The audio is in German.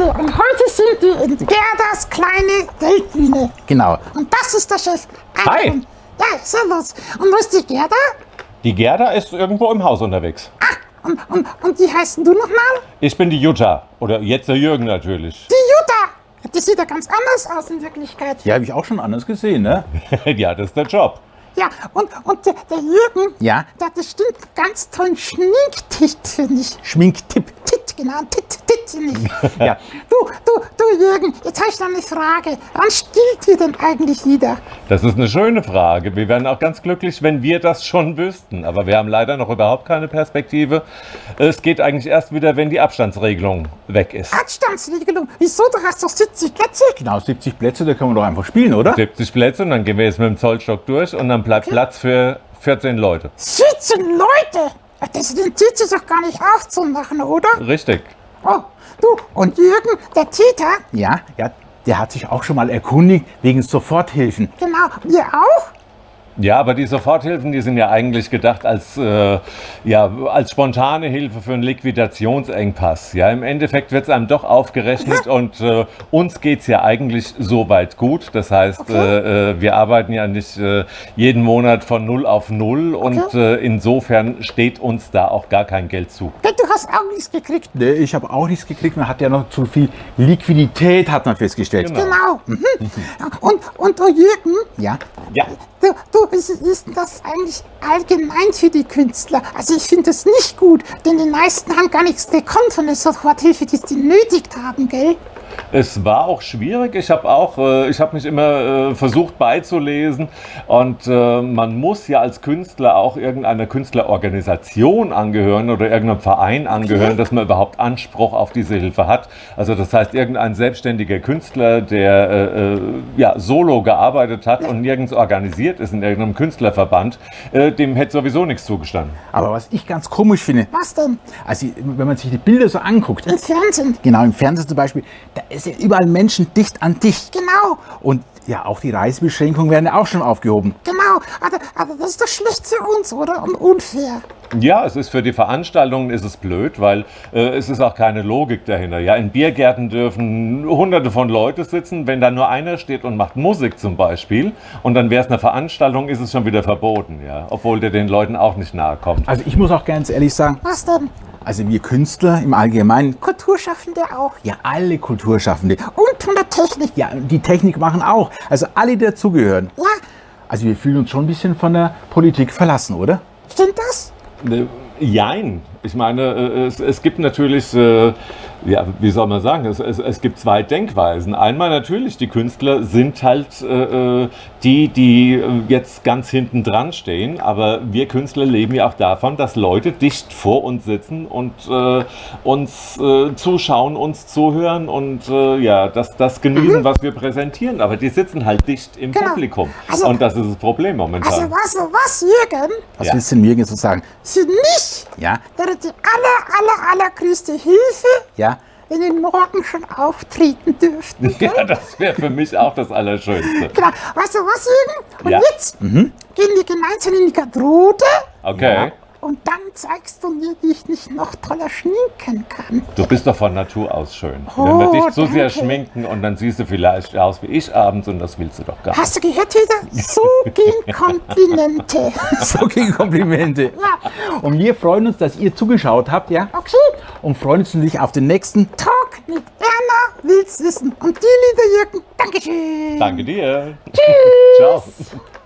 und heute sind wir in Gerdas kleine Geldmine. Genau. Und das ist der Chef. Hi. Ja, servus. Und wo ist die Gerda? Die Gerda ist irgendwo im Haus unterwegs. Und wie heißt du nochmal? Ich bin die Jutta. Oder jetzt der Jürgen natürlich. Die Jutta. Die sieht ja ganz anders aus in Wirklichkeit. Ja, habe ich auch schon anders gesehen, ne? Ja, das ist der Job. Ja, und der Jürgen, Ja? der hat bestimmt einen ganz tollen Schminktitt, finde ich. Schminktipp. Titt, genau, Titt, finde ich. Ja. Du Jürgen, jetzt habe ich noch eine Frage. Wann stillt ihr denn eigentlich wieder? Das ist eine schöne Frage. Wir wären auch ganz glücklich, wenn wir das schon wüssten. Aber wir haben leider noch überhaupt keine Perspektive. Es geht eigentlich erst wieder, wenn die Abstandsregelung weg ist. Abstandsregelung? Wieso? Du hast doch 70 Plätze. Genau, 70 Plätze, da können wir doch einfach spielen, oder? 70 Plätze und dann gehen wir jetzt mit dem Zollstock durch und dann bleibt Platz für 14 Leute. 14 Leute? Das rentiert sich doch gar nicht aufzumachen, oder? Richtig. Oh, du, und Jürgen, der Täter, Ja, der hat sich auch schon mal erkundigt wegen Soforthilfen. genau, ihr auch? Ja, aber die Soforthilfen, die sind ja eigentlich gedacht als spontane Hilfe für einen Liquidationsengpass. Ja, im Endeffekt wird es einem doch aufgerechnet und uns geht es ja eigentlich soweit gut. Das heißt, wir arbeiten ja nicht jeden Monat von 0 auf 0 und insofern steht uns da auch gar kein Geld zu. Ja, du hast auch nichts gekriegt. Nee, ich habe auch nichts gekriegt, man hat ja noch zu viel Liquidität, hat man festgestellt. Genau. Genau. Und oh Jürgen, Ja, Ja, du, ist das eigentlich allgemein für die Künstler? Also ich finde das nicht gut, denn die meisten haben gar nichts bekommen von der Soforthilfe, die sie nötigt haben, gell? es war auch schwierig. Ich habe mich immer versucht beizulesen und man muss ja als Künstler auch irgendeiner Künstlerorganisation angehören oder irgendeinem Verein angehören, dass man überhaupt Anspruch auf diese Hilfe hat. Also das heißt, irgendein selbstständiger Künstler, der solo gearbeitet hat und nirgends organisiert ist in irgendeinem Künstlerverband, dem hätte sowieso nichts zugestanden. aber was ich ganz komisch finde, Was denn? also wenn man sich die Bilder so anguckt, Im Fernsehen. genau im Fernsehen zum Beispiel, da ist ja überall Menschen dicht an dicht. Genau, Und ja, auch die Reisebeschränkungen werden ja auch schon aufgehoben. genau. Aber das ist doch schlecht für uns, oder? Und unfair. Ja, es ist für die Veranstaltungen ist es blöd, weil es ist auch keine Logik dahinter. Ja, in Biergärten dürfen Hunderte von Leuten sitzen, wenn da nur einer steht und macht Musik zum Beispiel und dann wäre es eine Veranstaltung, ist es schon wieder verboten, ja, obwohl der den Leuten auch nicht nahe kommt. Also ich muss auch ganz ehrlich sagen, Was denn? also wir Künstler im Allgemeinen, Kulturschaffende auch. ja alle Kulturschaffende, Und von der Technik. ja die Technik machen auch, also alle, die dazugehören. Ja, Also wir fühlen uns schon ein bisschen von der Politik verlassen, oder? stimmt das? Jein. Ich meine, es gibt natürlich, wie soll man sagen, es gibt zwei Denkweisen. Einmal natürlich, die Künstler sind halt die jetzt ganz hinten dran stehen, aber wir Künstler leben ja auch davon, dass Leute dicht vor uns sitzen und uns zuschauen, uns zuhören und das genießen, was wir präsentieren. Aber die sitzen halt dicht im Genau. Publikum. Also- Und das ist das Problem momentan. Also was, Jürgen? Was Ja. willst du denn mir jetzt so sagen? Für mich Ja, wäre die allergrößte Hilfe, ja, wenn wir morgen schon auftreten dürften. Gell? Ja, das wäre für mich auch das Allerschönste. Genau. Weißt du was, Jürgen? Und Ja. jetzt gehen wir gemeinsam in die Garderobe Okay. und dann zeigst du mir, wie ich mich noch toller schminken kann. Du bist doch von Natur aus schön. Wenn wir Oh, dich zu sehr danke. schminken und dann siehst du vielleicht aus wie ich abends und das willst du doch gar nicht. Hast du gehört, Peter? So gehen Komplimente. so gegen Komplimente. Ja, Und wir freuen uns, dass ihr zugeschaut habt, ja? okay. Und freuen uns natürlich auf den nächsten. Talk mit Erna will's wissen. Und die, lieber Jürgen, Dankeschön. Danke dir. Tschüss. Ciao.